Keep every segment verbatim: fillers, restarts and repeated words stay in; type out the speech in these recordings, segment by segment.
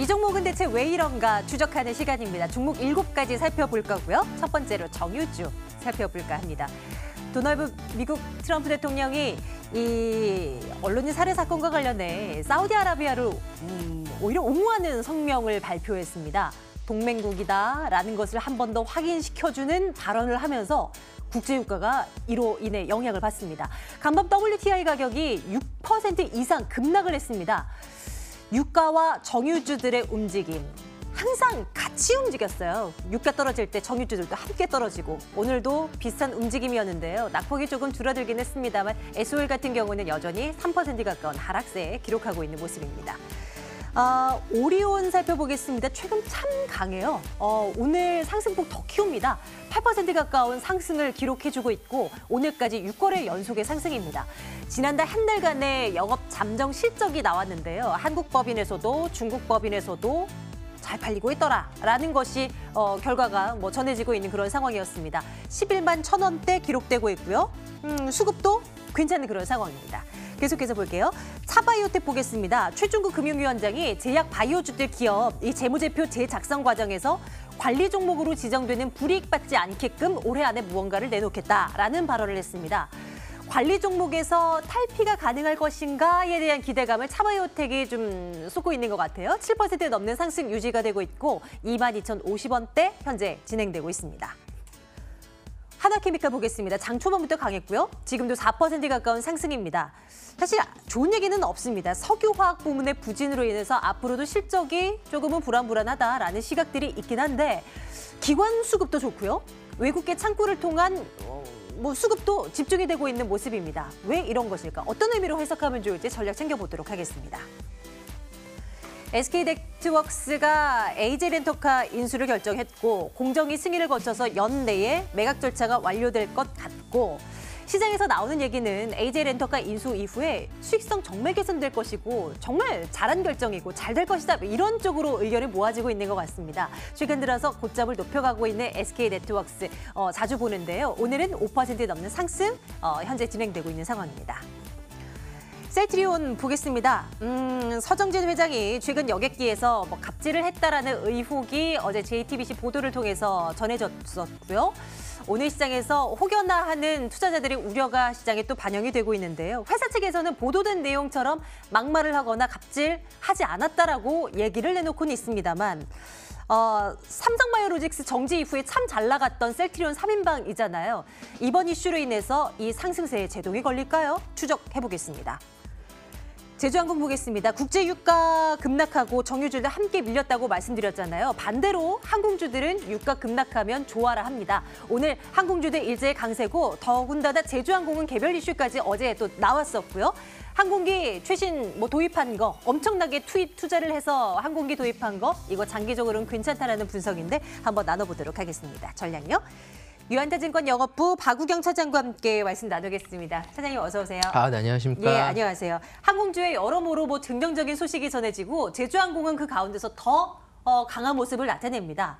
종목은 대체 왜 이런가 추적하는 시간입니다. 종목 일곱 가지 살펴볼 거고요. 첫 번째로 정유주 살펴볼까 합니다. 도널드 미국 트럼프 대통령이 이 언론인 살해 사건과 관련해 사우디아라비아를 음, 오히려 옹호하는 성명을 발표했습니다. 동맹국이다라는 것을 한 번 더 확인시켜주는 발언을 하면서 국제유가가 이로 인해 영향을 받습니다. 간밤 더블유티아이 가격이 육 퍼센트 이상 급락을 했습니다. 유가와 정유주들의 움직임, 항상 같이 움직였어요. 유가 떨어질 때 정유주들도 함께 떨어지고 오늘도 비슷한 움직임이었는데요. 낙폭이 조금 줄어들긴 했습니다만 에스오엘 같은 경우는 여전히 삼 퍼센트 가까운 하락세 기록하고 있는 모습입니다. 아, 오리온 살펴보겠습니다. 최근 참 강해요. 어, 오늘 상승폭 더 키웁니다. 팔 퍼센트 가까운 상승을 기록해주고 있고 오늘까지 육 거래 연속의 상승입니다. 지난달 한 달간의 영업 잠정 실적이 나왔는데요. 한국 법인에서도 중국 법인에서도 잘 팔리고 있더라라는 것이 어, 결과가 뭐 전해지고 있는 그런 상황이었습니다. 십일만 천 원대 기록되고 있고요. 음, 수급도 괜찮은 그런 상황입니다. 계속해서 볼게요. 차바이오텍 보겠습니다. 최중구 금융위원장이 제약 바이오주들 기업 이 재무제표 재작성 과정에서 관리 종목으로 지정되는 불이익 받지 않게끔 올해 안에 무언가를 내놓겠다라는 발언을 했습니다. 관리 종목에서 탈피가 가능할 것인가에 대한 기대감을 차바이오텍이 좀 쏟고 있는 것 같아요. 칠 퍼센트 넘는 상승 유지가 되고 있고 이만 이천오십 원대 현재 진행되고 있습니다. 하나케미칼 보겠습니다. 장 초반부터 강했고요. 지금도 사 퍼센트 가까운 상승입니다. 사실 좋은 얘기는 없습니다. 석유화학 부문의 부진으로 인해서 앞으로도 실적이 조금은 불안불안하다라는 시각들이 있긴 한데 기관 수급도 좋고요. 외국계 창구를 통한 어, 뭐 수급도 집중이 되고 있는 모습입니다. 왜 이런 것일까? 어떤 의미로 해석하면 좋을지 전략 챙겨보도록 하겠습니다. 에스케이네트웍스가 에이제이렌터카 인수를 결정했고 공정위 승인을 거쳐서 연내에 매각 절차가 완료될 것 같고 시장에서 나오는 얘기는 에이제이렌터카 인수 이후에 수익성 정말 개선될 것이고 정말 잘한 결정이고 잘 될 것이다 이런 쪽으로 의견이 모아지고 있는 것 같습니다. 최근 들어서 고점을 높여가고 있는 에스케이네트웍스 어, 자주 보는데요. 오늘은 오 퍼센트 넘는 상승 어, 현재 진행되고 있는 상황입니다. 셀트리온 보겠습니다. 음, 서정진 회장이 최근 여객기에서 뭐 갑질을 했다라는 의혹이 어제 제이티비씨 보도를 통해서 전해졌었고요. 오늘 시장에서 혹여나하는 투자자들의 우려가 시장에 또 반영이 되고 있는데요. 회사 측에서는 보도된 내용처럼 막말을 하거나 갑질하지 않았다라고 얘기를 내놓고는 있습니다만 어, 삼성바이오로직스 정지 이후에 참 잘 나갔던 셀트리온 삼 인방이잖아요. 이번 이슈로 인해서 이 상승세에 제동이 걸릴까요? 추적해보겠습니다. 제주항공 보겠습니다. 국제유가 급락하고 정유주들 함께 밀렸다고 말씀드렸잖아요. 반대로 항공주들은 유가 급락하면 좋아라 합니다. 오늘 항공주들 일제의 강세고 더군다나 제주항공은 개별 이슈까지 어제 또 나왔었고요. 항공기 최신 뭐 도입한 거 엄청나게 투입 투자를 해서 항공기 도입한 거 이거 장기적으로는 괜찮다라는 분석인데 한번 나눠보도록 하겠습니다. 전략요. 유한타증권 영업부 박우경 차장과 함께 말씀 나누겠습니다. 차장님 어서 오세요. 아, 네, 안녕하십니까. 예, 안녕하세요. 항공주의 여러모로 뭐 긍정적인 소식이 전해지고 제주항공은 그 가운데서 더 어, 강한 모습을 나타냅니다.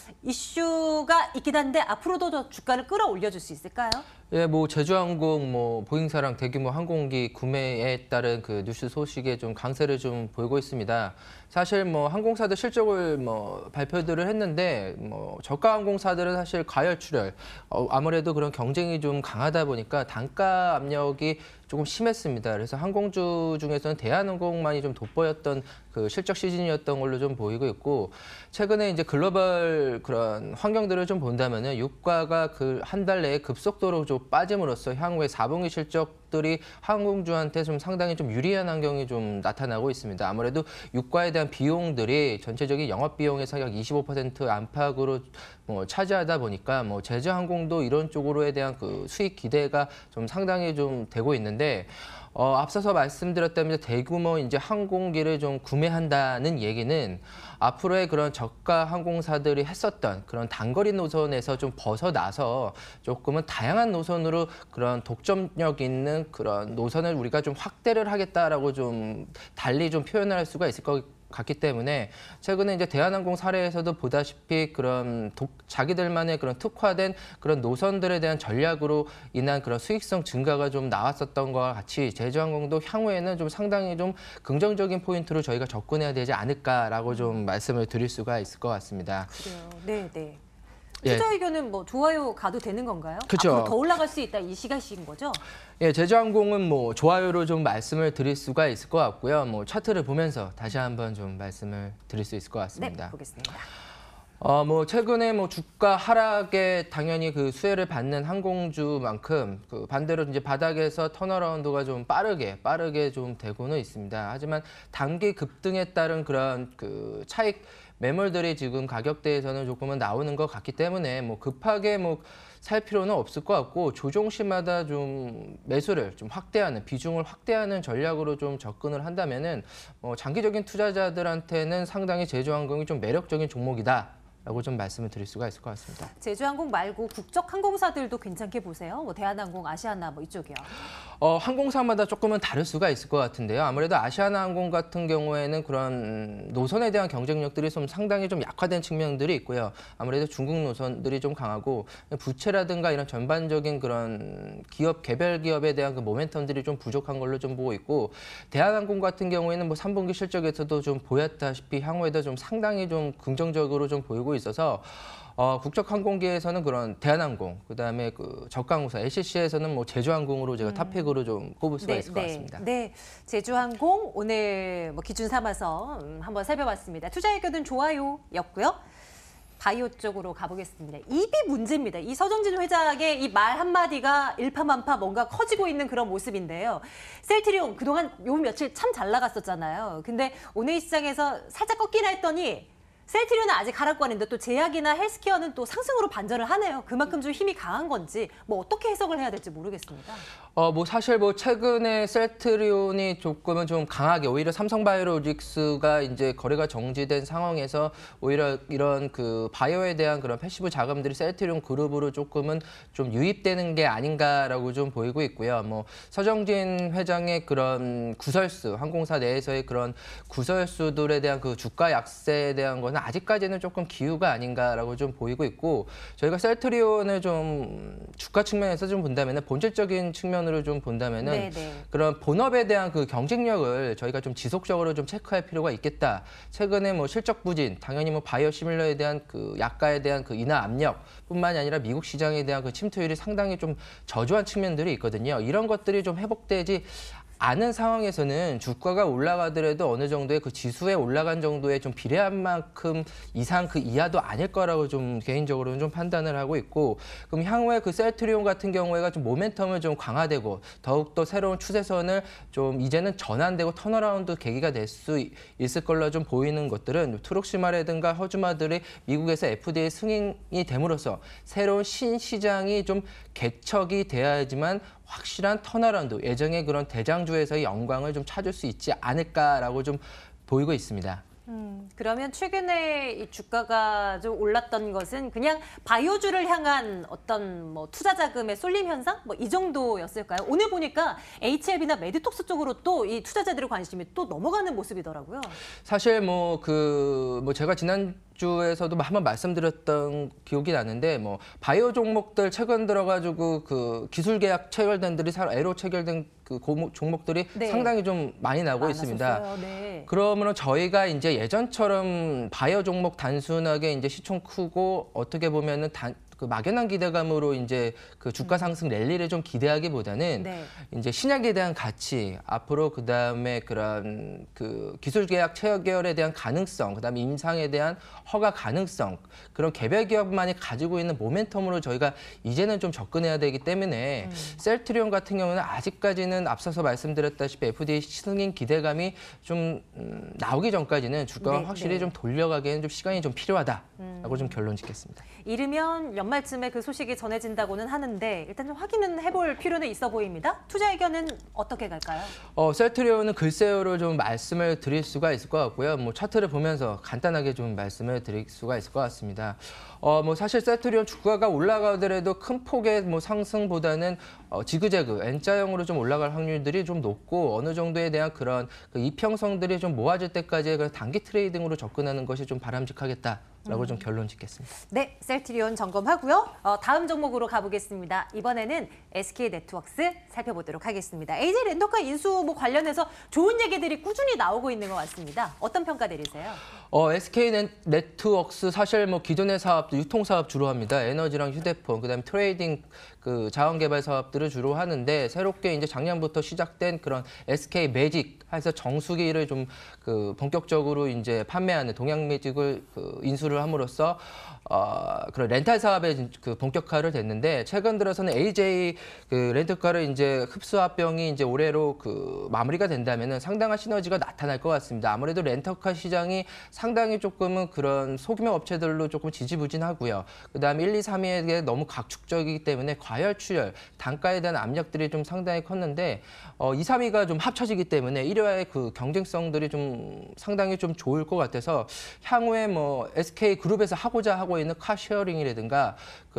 이슈가 있긴 한데 앞으로도 더 주가를 끌어올려줄 수 있을까요? 예, 뭐 제주항공, 뭐 보잉사랑 대규모 항공기 구매에 따른 그 뉴스 소식에 좀 강세를 좀 보이고 있습니다. 사실 뭐 항공사들 실적을 뭐 발표들을 했는데 뭐 저가 항공사들은 사실 가열출혈, 어, 아무래도 그런 경쟁이 좀 강하다 보니까 단가 압력이 조금 심했습니다. 그래서 항공주 중에서는 대한항공만이 좀 돋보였던 그 실적 시즌이었던 걸로 좀 보이고 있고 최근에 이제 글로벌 그런 환경들을 좀 본다면은 유가가 그 한 달 내에 급속도로 좀 빠짐으로써 향후에 사 분기 실적들이 항공주한테 좀 상당히 좀 유리한 환경이 좀 나타나고 있습니다. 아무래도 유가에 대한 비용들이 전체적인 영업 비용에서 약 이십오 퍼센트 안팎으로 뭐 차지하다 보니까 뭐 제주항공도 이런 쪽으로에 대한 그 수익 기대가 좀 상당히 좀 되고 있는데 어, 앞서서 말씀드렸다면 대규모 이제 항공기를 좀 구매한다는 얘기는 앞으로의 그런 저가 항공사들이 했었던 그런 단거리 노선에서 좀 벗어나서 조금은 다양한 노선으로 그런 독점력 있는 그런 노선을 우리가 좀 확대를 하겠다라고 좀 달리 좀 표현을 할 수가 있을 것 같기 때문에 최근에 이제 대한항공 사례에서도 보다시피 그런 독, 자기들만의 그런 특화된 그런 노선들에 대한 전략으로 인한 그런 수익성 증가가 좀 나왔었던 것과 같이 제주항공도 향후에는 좀 상당히 좀 긍정적인 포인트로 저희가 접근해야 되지 않을까라고 좀 말씀을 드릴 수가 있을 것 같습니다. 그래요. 네, 네. 예. 투자 의견은 뭐 좋아요 가도 되는 건가요? 그쵸. 앞으로 더 올라갈 수 있다 이 시각인 거죠? 예, 제주항공은 뭐 좋아요로 좀 말씀을 드릴 수가 있을 것 같고요. 뭐 차트를 보면서 다시 한번 좀 말씀을 드릴 수 있을 것 같습니다. 네, 보겠습니다. 어, 뭐 최근에 뭐 주가 하락에 당연히 그 수혜를 받는 항공주만큼 그 반대로 이제 바닥에서 턴어라운드가 좀 빠르게 빠르게 좀 되고는 있습니다. 하지만 단기 급등에 따른 그런 그 차익 매물들이 지금 가격대에서는 조금은 나오는 것 같기 때문에 뭐 급하게 뭐 살 필요는 없을 것 같고 조정 시마다 좀 매수를 좀 확대하는 비중을 확대하는 전략으로 좀 접근을 한다면은 어, 장기적인 투자자들한테는 상당히 제주항공이 좀 매력적인 종목이다. 라고 좀 말씀을 드릴 수가 있을 것 같습니다. 제주항공 말고 국적 항공사들도 괜찮게 보세요. 뭐 대한항공, 아시아나 뭐 이쪽이요. 어, 항공사마다 조금은 다를 수가 있을 것 같은데요. 아무래도 아시아나항공 같은 경우에는 그런 노선에 대한 경쟁력들이 좀 상당히 좀 약화된 측면들이 있고요. 아무래도 중국 노선들이 좀 강하고 부채라든가 이런 전반적인 그런 기업 개별 기업에 대한 그 모멘텀들이 좀 부족한 걸로 좀 보고 있고, 대한항공 같은 경우에는 뭐 삼 분기 실적에서도 좀 보였다시피 향후에도 좀 상당히 좀 긍정적으로 좀 보이고 있어서 어, 국적 항공기에서는 그런 대한항공, 그다음에 그 저가항공사 엘씨씨에서는 뭐 제주항공으로 제가 음. 탑픽으로 좀 꼽을 수가 네, 있을 것 네, 같습니다. 네, 제주항공 오늘 뭐 기준 삼아서 음, 한번 살펴봤습니다. 투자 의견은 좋아요였고요. 바이오 쪽으로 가보겠습니다. 입이 문제입니다. 이 서정진 회장의 이 말 한마디가 일파만파 뭔가 커지고 있는 그런 모습인데요. 셀트리온 그동안 요 며칠 참 잘 나갔었잖아요. 근데 오늘 시장에서 살짝 꺾이나 했더니 셀트리온은 아직 하락권인데 또 제약이나 헬스케어는 또 상승으로 반전을 하네요. 그만큼 좀 힘이 강한 건지 뭐 어떻게 해석을 해야 될지 모르겠습니다. 어, 뭐 사실 뭐 최근에 셀트리온이 조금은 좀 강하게 오히려 삼성바이오로직스가 이제 거래가 정지된 상황에서 오히려 이런 그 바이오에 대한 그런 패시브 자금들이 셀트리온 그룹으로 조금은 좀 유입되는 게 아닌가라고 좀 보이고 있고요. 뭐 서정진 회장의 그런 구설수, 항공사 내에서의 그런 구설수들에 대한 그 주가 약세에 대한 거는 아직까지는 조금 기우가 아닌가라고 좀 보이고 있고, 저희가 셀트리온을 좀 주가 측면에서 좀 본다면은 본질적인 측면으로 좀 본다면은 네네. 그런 본업에 대한 그 경쟁력을 저희가 좀 지속적으로 좀 체크할 필요가 있겠다. 최근에 뭐 실적 부진, 당연히 뭐 바이오 시밀러에 대한 그 약가에 대한 그 인하 압력뿐만이 아니라 미국 시장에 대한 그 침투율이 상당히 좀 저조한 측면들이 있거든요. 이런 것들이 좀 회복되지 않은 상황에서는 주가가 올라가더라도 어느 정도의 그 지수에 올라간 정도에 좀 비례한 만큼 이상 그 이하도 아닐 거라고 좀 개인적으로는 좀 판단을 하고 있고, 그럼 향후에 그 셀트리온 같은 경우에가 좀 모멘텀을 좀 강화되고 더욱더 새로운 추세선을 좀 이제는 전환되고 턴어라운드 계기가 될 수 있을 걸로 좀 보이는 것들은 트록시마라든가 허즈마들이 미국에서 에프디에이 승인이 됨으로써 새로운 신시장이 좀 개척이 돼야지만 확실한 턴어라운드, 예정의 그런 대장주에서의 영광을 좀 찾을 수 있지 않을까라고 좀 보이고 있습니다. 음, 그러면 최근에 이 주가가 좀 올랐던 것은 그냥 바이오주를 향한 어떤 뭐 투자 자금의 쏠림 현상? 뭐 이 정도였을까요? 오늘 보니까 에이치엘비나 메디톡스 쪽으로 또 이 투자자들의 관심이 또 넘어가는 모습이더라고요. 사실 뭐 그 뭐 제가 지난 주에서도 한번 말씀드렸던 기억이 나는데, 뭐 바이오 종목들 최근 들어가지고 그 기술 계약 체결된들이 애로 체결된 그 종목들이 네. 상당히 좀 많이 나고 있습니다. 네. 그러면 저희가 이제 예전처럼 바이오 종목 단순하게 이제 시총 크고 어떻게 보면은 단 그 막연한 기대감으로 이제 그 주가 상승 랠리를 좀 기대하기보다는 네. 이제 신약에 대한 가치, 앞으로 그 다음에 그런 그 기술 계약 체결에 대한 가능성, 그 다음에 임상에 대한 허가 가능성, 그런 개별 기업만이 가지고 있는 모멘텀으로 저희가 이제는 좀 접근해야 되기 때문에 음. 셀트리온 같은 경우는 아직까지는 앞서서 말씀드렸다시피 에프디에이 승인 기대감이 좀 음, 나오기 전까지는 주가가 네, 확실히 네. 좀 돌려가기에는 좀 시간이 좀 필요하다라고 음. 좀 결론 짓겠습니다. 이르면 연말 연말쯤에 그 소식이 전해진다고는 하는데 일단 좀 확인은 해볼 필요는 있어 보입니다. 투자 의견은 어떻게 갈까요? 어, 셀트리온은 글쎄요로 좀 말씀을 드릴 수가 있을 것 같고요. 뭐 차트를 보면서 간단하게 좀 말씀을 드릴 수가 있을 것 같습니다. 어, 뭐 사실 셀트리온 주가가 올라가더라도 큰 폭의 뭐 상승보다는 어, 지그재그 N자형으로 좀 올라갈 확률들이 좀 높고 어느 정도에 대한 그런 그 이평성들이 좀 모아질 때까지의 그 단기 트레이딩으로 접근하는 것이 좀 바람직하겠다라고 음. 좀 결론 짓겠습니다. 네, 셀트리온 점검하고요. 어, 다음 종목으로 가보겠습니다. 이번에는 에스케이네트워크스 살펴보도록 하겠습니다. 에이제이 렌터카 인수 뭐 관련해서 좋은 얘기들이 꾸준히 나오고 있는 것 같습니다. 어떤 평가 내리세요? 어, 에스케이네트워크스 사실 뭐 기존의 사업도 유통 사업 주로 합니다. 에너지랑 휴대폰, 그다음에 트레이딩 그 자원 개발 사업들을 주로 하는데 새롭게 이제 작년부터 시작된 그런 에스케이 매직 해서 정수기를 좀 그 본격적으로 이제 판매하는 동양 매직을 그 인수를 함으로써 어, 그런 렌탈 사업에 그 본격화를 됐는데 최근 들어서는 에이제이 그 렌터카를 이제 흡수 합병이 이제 올해로 그 마무리가 된다면은 상당한 시너지가 나타날 것 같습니다. 아무래도 렌터카 시장이 상당히 조금은 그런 소규모 업체들로 조금 지지부진하고요. 그다음에 일, 이, 삼 위에게 너무 각축적이기 때문에 과열, 추열, 단가에 대한 압력들이 좀 상당히 컸는데 어, 이, 삼 위가 좀 합쳐지기 때문에 일 위와의 그 경쟁성들이 좀 상당히 좀 좋을 것 같아서 향후에 뭐 에스케이 그룹에서 하고자 하고 있는 카쉐어링이라든가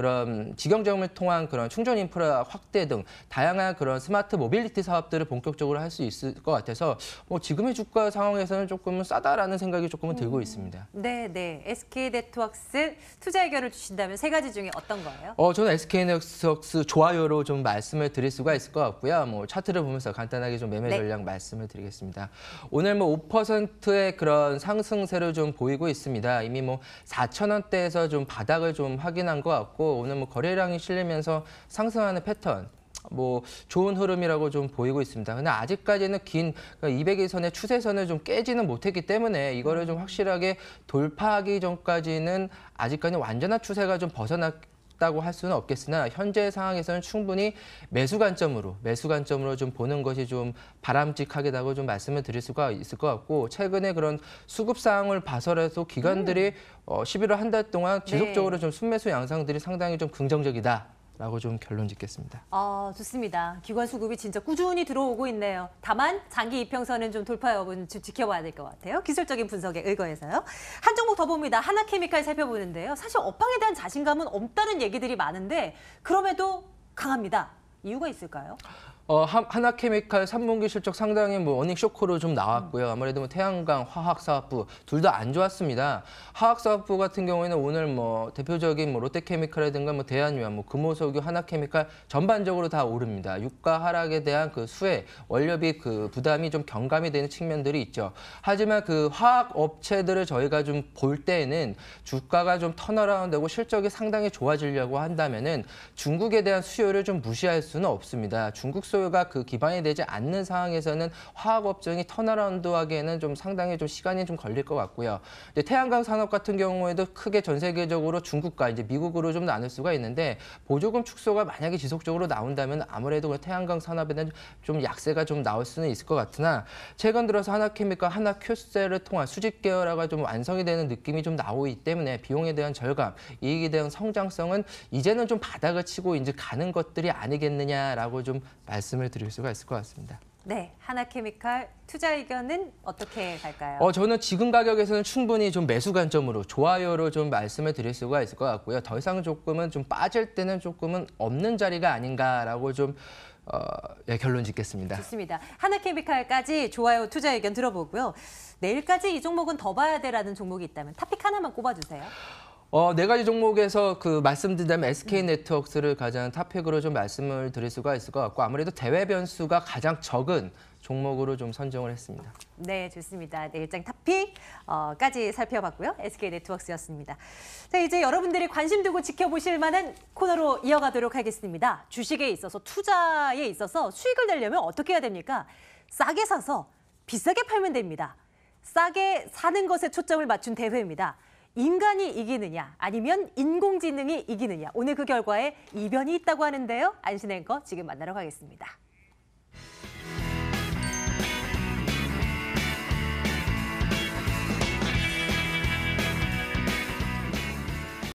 그런 직영점을 통한 그런 충전 인프라 확대 등 다양한 그런 스마트 모빌리티 사업들을 본격적으로 할 수 있을 것 같아서 뭐 지금의 주가 상황에서는 조금은 싸다라는 생각이 조금은 들고 있습니다. 네, 네. 에스케이네트워크스 투자 의견을 주신다면 세 가지 중에 어떤 거예요? 어, 저는 에스케이네트워크스 좋아요로 좀 말씀을 드릴 수가 있을 것 같고요. 뭐 차트를 보면서 간단하게 좀 매매 네. 전략 말씀을 드리겠습니다. 오늘 뭐 오 퍼센트의 그런 상승세를 좀 보이고 있습니다. 이미 뭐 사천 원대에서 좀 바닥을 좀 확인한 것 같고 오늘 뭐 거래량이 실리면서 상승하는 패턴. 뭐 좋은 흐름이라고 좀 보이고 있습니다. 근데 아직까지는 긴 이백 일선의 추세선을 좀 깨지는 못했기 때문에 이거를 좀 확실하게 돌파하기 전까지는 아직까지 완전한 추세가 좀 벗어났. 다고 할 수는 없겠으나 현재 상황에서는 충분히 매수 관점으로 매수 관점으로 좀 보는 것이 좀 바람직하게라고 좀 말씀을 드릴 수가 있을 것 같고 최근에 그런 수급 상황을 봐서라도 기관들이 음. 어, 십일월 한 달 동안 지속적으로 네. 좀 순매수 양상들이 상당히 좀 긍정적이다. 라고 좀 결론 짓겠습니다. 아, 좋습니다. 기관 수급이 진짜 꾸준히 들어오고 있네요. 다만 장기 이평선은 좀 돌파 여부는 좀 지켜봐야 될 것 같아요. 기술적인 분석에 의거해서요. 한 종목 더 봅니다. 하나케미칼 살펴보는데요. 사실 업황에 대한 자신감은 없다는 얘기들이 많은데 그럼에도 강합니다. 이유가 있을까요? 어, 하나케미칼 삼 분기 실적 상당히 뭐 어닝 쇼크로 좀 나왔고요. 아무래도 뭐 태양광, 화학사업부 둘 다 안 좋았습니다. 화학사업부 같은 경우에는 오늘 뭐 대표적인 뭐 롯데케미칼이라든가 뭐 대한유황, 뭐 금호석유, 하나케미칼 전반적으로 다 오릅니다. 유가 하락에 대한 그 수혜, 원료비 그 부담이 좀 경감이 되는 측면들이 있죠. 하지만 그 화학 업체들을 저희가 좀 볼 때에는 주가가 좀 턴어라운드되고 실적이 상당히 좋아지려고 한다면은 중국에 대한 수요를 좀 무시할 수는 없습니다. 중국 소요가 그 기반이 되지 않는 상황에서는 화학 업종이 턴어라운드하기에는 좀 상당히 좀 시간이 좀 걸릴 것 같고요. 이제 태양광 산업 같은 경우에도 크게 전 세계적으로 중국과 이제 미국으로 좀 나눌 수가 있는데 보조금 축소가 만약에 지속적으로 나온다면 아무래도 그 태양광 산업에는 좀 약세가 좀 나올 수는 있을 것 같으나 최근 들어서 하나케미칼, 하나큐셀을 통한 수직 계열화가 좀 완성이 되는 느낌이 좀 나오고 있기 때문에 비용에 대한 절감, 이익에 대한 성장성은 이제는 좀 바닥을 치고 이제 가는 것들이 아니겠느냐라고 좀 말씀을 드릴 수가 있을 것 같습니다. 네, 하나케미칼 투자 의견은 어떻게 갈까요? 어, 저는 지금 가격에서는 충분히 좀 매수 관점으로 좋아요로 좀 말씀을 드릴 수가 있을 것 같고요. 더 이상 조금은 좀 빠질 때는 조금은 없는 자리가 아닌가라고 좀 어, 예, 결론 짓겠습니다. 좋습니다. 하나케미칼까지 좋아요 투자 의견 들어보고요. 내일까지 이 종목은 더 봐야 돼라는 종목이 있다면 탑픽 하나만 꼽아주세요. 어, 네 가지 종목에서 그 말씀드린다면 에스케이네트워크스를 가장 탑픽으로 좀 말씀을 드릴 수가 있을 것 같고 아무래도 대외 변수가 가장 적은 종목으로 좀 선정을 했습니다. 네, 좋습니다. 내일장 탑픽까지 살펴봤고요. 에스케이네트워크스였습니다. 자, 이제 여러분들이 관심 두고 지켜보실 만한 코너로 이어가도록 하겠습니다. 주식에 있어서 투자에 있어서 수익을 내려면 어떻게 해야 됩니까? 싸게 사서 비싸게 팔면 됩니다. 싸게 사는 것에 초점을 맞춘 대회입니다. 인간이 이기느냐 아니면 인공지능이 이기느냐 오늘 그 결과에 이변이 있다고 하는데요. 안신 앵커 지금 만나러 가겠습니다.